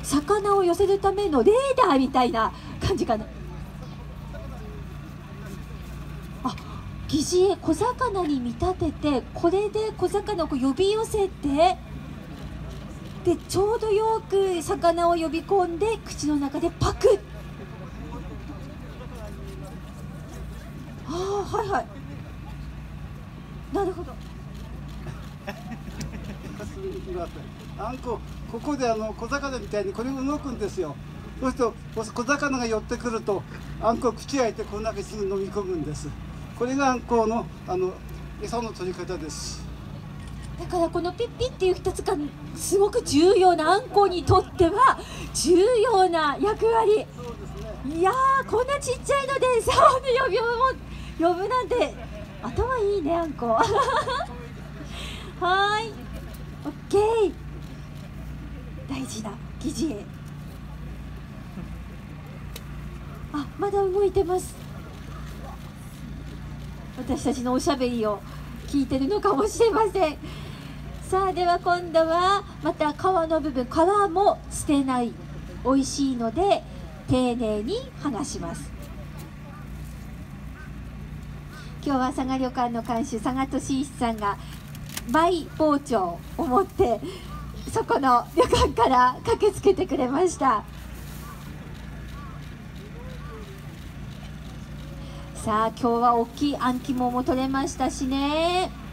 魚を寄せるためのレーダーみたいな感じかな。あ、疑似餌小魚に見立てて、これで小魚をこう呼び寄せて、でちょうどよく魚を呼び込んで口の中でパクッ。ああ、はいはい、なるほど。 あんこ、ここで小魚みたいにこれが動くんですよ。そうすると小魚が寄ってくるとあんこを口開いてこの中にすぐ飲み込むんです。これがあんこの餌の取り方です。 だからこのピッピっていう一つがすごく重要な、あんこにとっては重要な役割。 そうですね。 いやー、こんなちっちゃいので餌をね呼ぶなんて頭いいね、あんこ。はーい、オッケー。大事な疑似餌。あ、まだ動いてます。私たちのおしゃべりを聞いてるのかもしれません。さあ、では今度はまた皮の部分、皮も捨てない、美味しいので丁寧に剥がします。今日は佐賀旅館の館主佐賀俊一さんがマイ包丁を持ってそこの旅館から駆けつけてくれました。さあ、今日は大きいあん肝も取れましたしね。